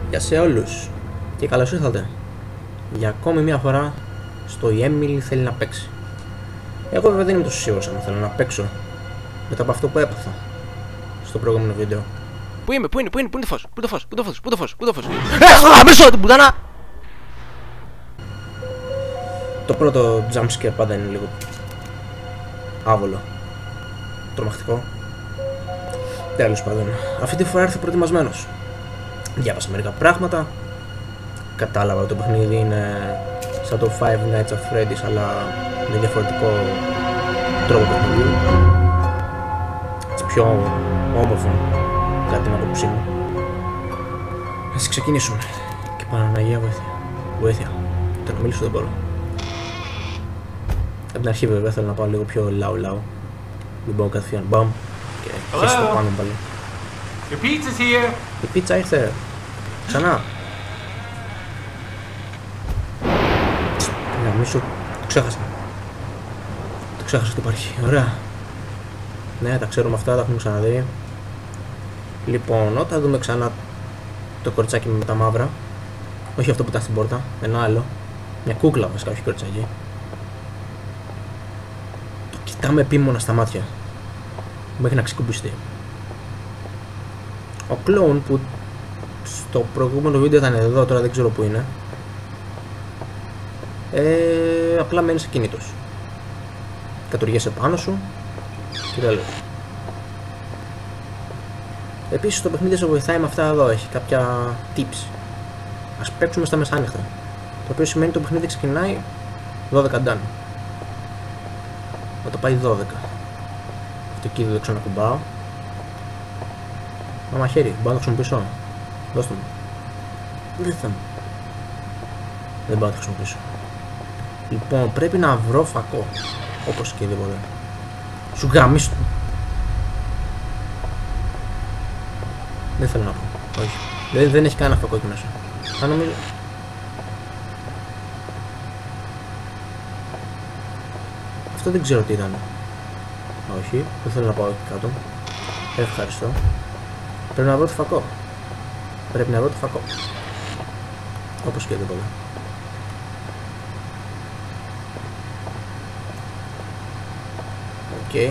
Γεια σε όλους και καλώς ήρθατε για ακόμη μια φορά στο η Emily θέλει να παίξει. Εγώ βέβαια δεν είμαι τόσο σίγουρος αν θέλω να παίξω μετά από αυτό που έπαθα στο προηγούμενο βίντεο. Πού είναι το φως, πού το φως. Γαμίσω την πουτάνα! Το πρώτο jumpscare πάντα είναι λίγο άβολο, τρομακτικό. Τέλος πάντων, αυτή τη φορά ήρθε προετοιμασμένος. Διάβασα μερικά πράγματα. Κατάλαβα ότι το παιχνίδι είναι σαν το Five Nights at Freddy's, αλλά με διαφορετικό τρόπο παιχνιδιού. Έτσι πιο όμορφο, κατά την άποψή μου. Ας ξεκινήσουμε. Και Παναγία βοήθεια. Βοήθεια. Το να μιλήσω δεν μπορώ. Από την αρχή βέβαια θέλω να πάω λίγο πιο λαου. Δεν μπορώ κατευθείαν μπαμ και χέσει το πάνω πάλι. Your pizza's here. Η πίτσα ήρθε. Ξανά. Να μισό. Το ξέχασα. Το ξέχασα ότι υπάρχει. Ωραία. Ναι, τα ξέρουμε αυτά, τα έχουμε ξαναδεί. Λοιπόν, όταν δούμε ξανά το κοριτσάκι με τα μαύρα. Όχι αυτό που ήταν στην πόρτα. Ένα άλλο. Μια κούκλα βασικά, όχι κοριτσάκι. Το κοιτάμε επίμονα στα μάτια. Μέχρι να ξεκουμπιστεί. Ο κλόουν που στο προηγούμενο βίντεο ήταν εδώ, τώρα δεν ξέρω που είναι. Απλά μένεις ακίνητος. Κατουργέσαι πάνω σου και τέλος. Επίσης το παιχνίδι σε βοηθάει με αυτά εδώ, έχει κάποια tips. Ας παίξουμε στα μεσάνυχτα. Το οποίο σημαίνει το παιχνίδι ξεκινάει 12 ντάν. Όταν πάει 12. Αυτό εκεί δεν ξανακουμπάω. Μα μαχαίρι, μπορώ να το χρησιμοποιήσω. Δώστε μου. Δεν θα μου. Δεν μπορώ να το χρησιμοποιήσω. Λοιπόν, πρέπει να βρω φακό. Όπως και τίποτε. Σου γαμίσω. Δεν θέλω να πω. Όχι. Δεν έχει κανένα φακό εκεί μέσα. Αν νομίζω. Αυτό δεν ξέρω τι ήταν. Όχι, δεν θέλω να πάω εκεί κάτω. Ευχαριστώ. Πρέπει να βρω το φακό. Πρέπει να βρω το φακό. Όπως και τίποτα. Οκ.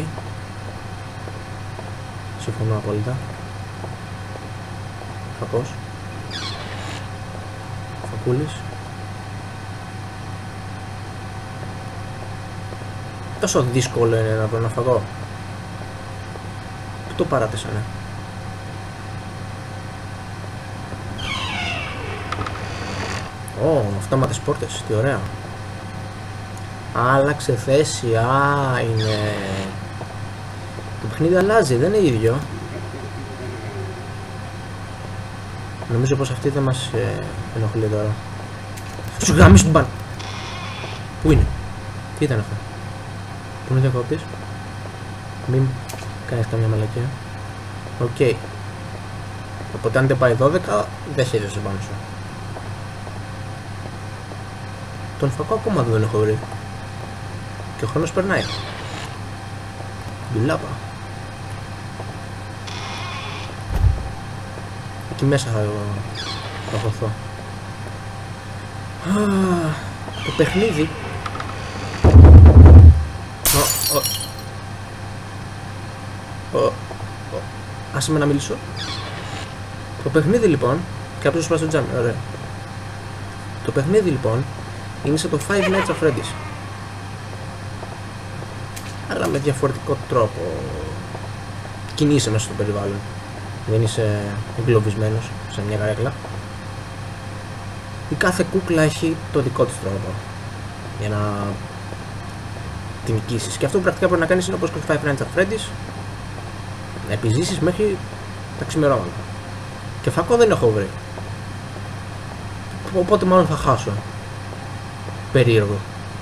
Συμφωνώ απόλυτα. Φακός. Φακούλης. Τόσο δύσκολο είναι να βρω ένα φακό. Πού το παράτησανε. Αυτόματες πόρτες, τι ωραία. Άλλαξε θέση, είναι. Το παιχνίδι αλλάζει, δεν είναι ίδιο. Νομίζω πως αυτή δεν μας ενοχλεί τώρα. Σου γάμισου την πάνω. Πού είναι, τι ήταν αυτό. Πού είναι ο διακόπτης. Μην κάνεις καμιά μαλακία. Οκ. Οπότε αν δεν πάει 12, δεν χαίρεσαι πάνω σου. Τον φακό ακόμα δεν έχω βρει. Και ο χρόνος περνάει. Ντουλάπα. Εκεί μέσα θα χωθώ. Το παιχνίδι. Άσε με να μιλήσω. Το παιχνίδι λοιπόν. Κάποιος σπάσει το τζάμι, ωραία. Το παιχνίδι λοιπόν είναι σαν το Five Nights at Freddy's, αλλά με διαφορετικό τρόπο. Κινείσαι μέσα στο περιβάλλον. Δεν είσαι εγκλωβισμένος σε μια καρέκλα. Η κάθε κούκλα έχει το δικό της τρόπο για να την νικήσεις. Και αυτό που πρακτικά πρέπει να κάνεις είναι όπως το Five Nights at Freddy's, να επιζήσεις μέχρι τα ξημερώματα. Και φακό δεν έχω βρει. Οπότε μάλλον θα χάσω. Περίεργο.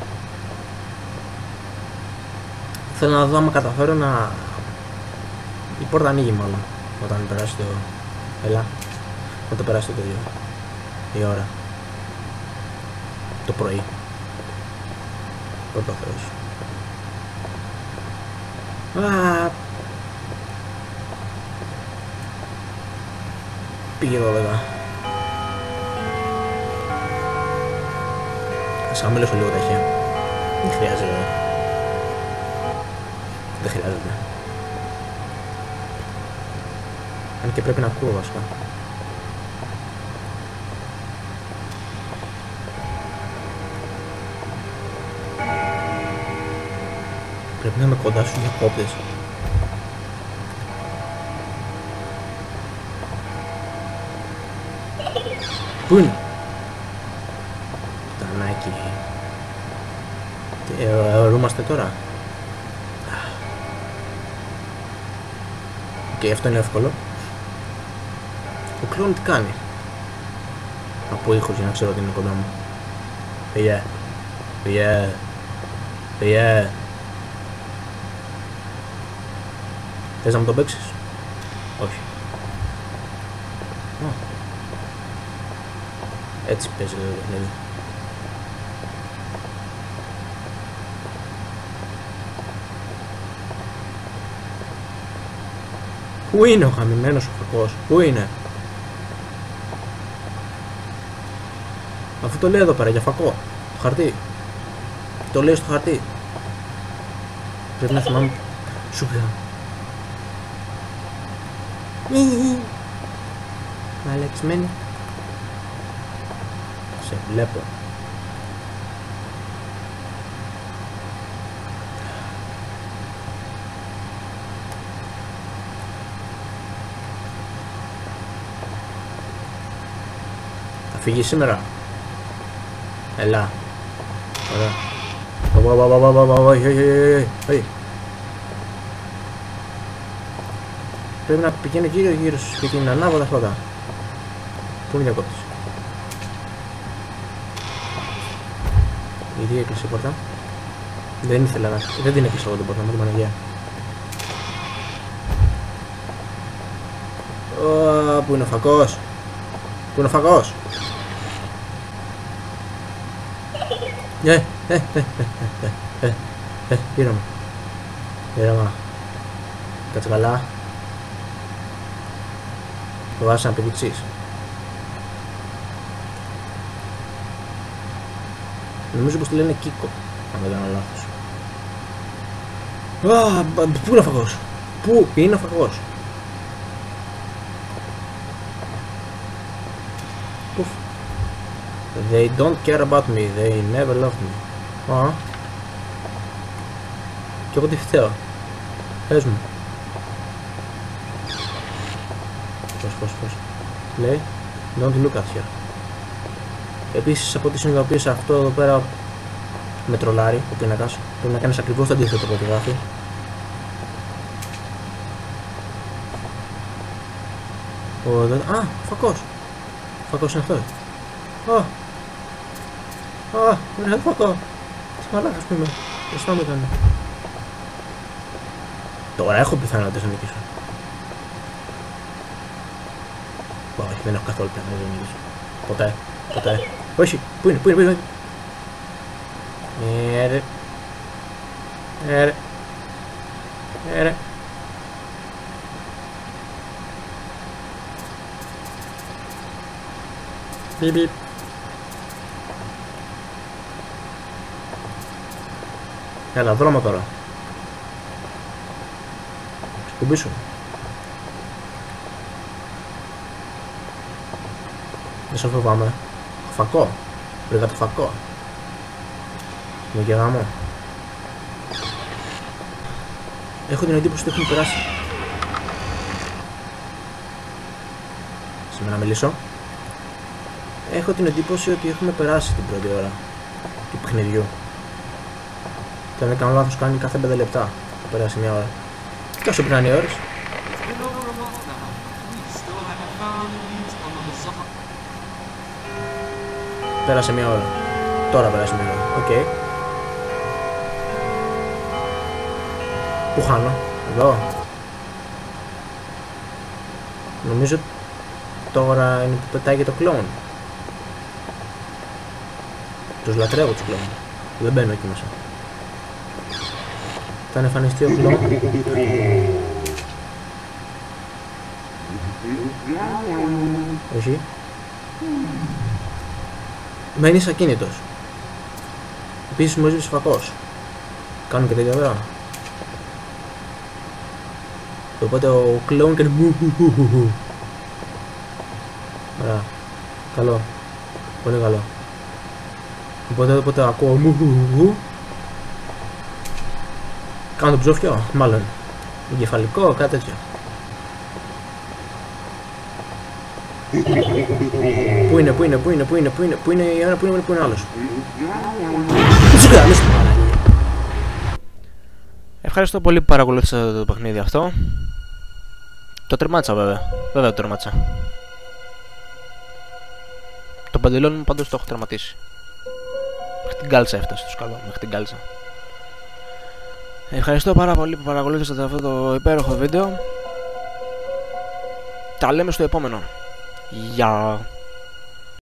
Θέλω να δω άμα καταφέρω να. Η πόρτα ανοίγει μάλλον όταν περάσει το. Έλα. Όταν περάσει το τέτοιο. Η ώρα. Το πρωί. Πρώτο Θεός. Πήγε 12. Ας χαμηλώσω λίγο τα ηχεία. Δεν χρειάζεται. Δεν χρειάζεται. Αν και πρέπει να ακούω βασικά. Πρέπει να είμαι κοντά στους διακόπτες. Πού είναι? Τανάκι. Ορούμαστε τώρα. Οκ, αυτό είναι εύκολο. Ο κλόν τι κάνει? Από ήχος για να ξέρω ότι είναι κοντά μου. Πήγε. Θες να μου τον παίξεις? Όχι. Έτσι παίζει το παιχνίδι. Πού είναι ο χαμημένος ο φακός? Πού είναι? Αφού το λέει εδώ πέρα για φακό. Το χαρτί. Το λέει στο χαρτί. Πρέπει να θυμάμαι. Σούπια. Μαλακισμένη. Σε βλέπω. Θα φύγει σήμερα? Έλα. Ωραία. Πρέπει να πηγαίνει γύρω και την ανάποδα φώτα. Πού είναι η διακόπτης? Γιατί έκλεισε η πόρτα? Δεν ήθελα να... Δεν την έκλεισα εγώ την πόρτα με την Παναγία. Πού είναι ο φακός? Πού είναι ο φακός? Ήρεμα. Κάτσε καλά. Φοβάσαι να πηδήξεις? Νομίζω πως τη λένε Κίκο, αν δεν κάνω λάθος. Πού είναι ο φαγός? Πού είναι ο φαγός? Πουφ. They don't care about me, they never love me. Κι εγώ τι φταίω? Πες μου. Πώς. Λέει, don't look at here. Επίσης από ό,τι συνειδητοποίησα αυτό εδώ πέρα με τρολάρει ο πίνακας. Πρέπει να κάνεις ακριβώς το αντίθετο από ό,τι γράφει. Φακός. Φακός είναι αυτός. Είναι φακό. Τι μαλάκας που είμαι. Μπροστά μου ήταν. Τώρα έχω πιθανότητες να νικήσω. Όχι, δεν έχω καθόλου πιθανότητες να νικήσω. Ποτέ. Όχι, πού είναι. Έρε. Μπιπ. Έλα, δρόμο τώρα. Σκουμπίσου. Δεν σε φοβάμαι. Φακό. Βρήκα το φακό. Με και γάμο. Έχω την εντύπωση ότι έχουμε περάσει. Σήμερα να μιλήσω. Έχω την εντύπωση ότι έχουμε περάσει την πρώτη ώρα του παιχνιδιού. Και αν δεν κάνω λάθος κάνει κάθε 5 λεπτά. Θα περάσει μια ώρα. Και όσο περνάνε οι ώρες. Πέρασε μια ώρα. Τώρα πέρασε μια ώρα. Οκ. Πού χάνω? Εδώ. Νομίζω τώρα είναι που πετάει και το κλόουν. Τους λατρεύω τους κλόουν. Δεν μπαίνω εκεί μέσα. Θα εμφανιστεί ο κλόουν. Όχι. Μένεις ακίνητος. Επίσης μου έζησε φακός. Κάνουν και τέτοια βέβαια. Οπότε ο κλόουν κάνει μου. Ωραία. Καλό. Πολύ καλό. Οπότε ακούω μου. Κάνω το ψόφιο, μάλλον. Εγκεφαλικό, κάτι τέτοιο. Πού είναι η ένα, πού είναι άλλος. Ευχαριστώ πολύ που παρακολούθησατε το παιχνίδι αυτό. Το τερμάτσα βέβαια. Βέβαια το τερμάτσα. Το παντελόνι μου πάντως το έχω τερματίσει. Μέχρι την κάλτσα έφτασε το σκαλό, μέχρι την κάλτσα. Ευχαριστώ πάρα πολύ που παρακολούθησατε αυτό το υπέροχο βίντεο. Τα λέμε στο επόμενο. Γεια.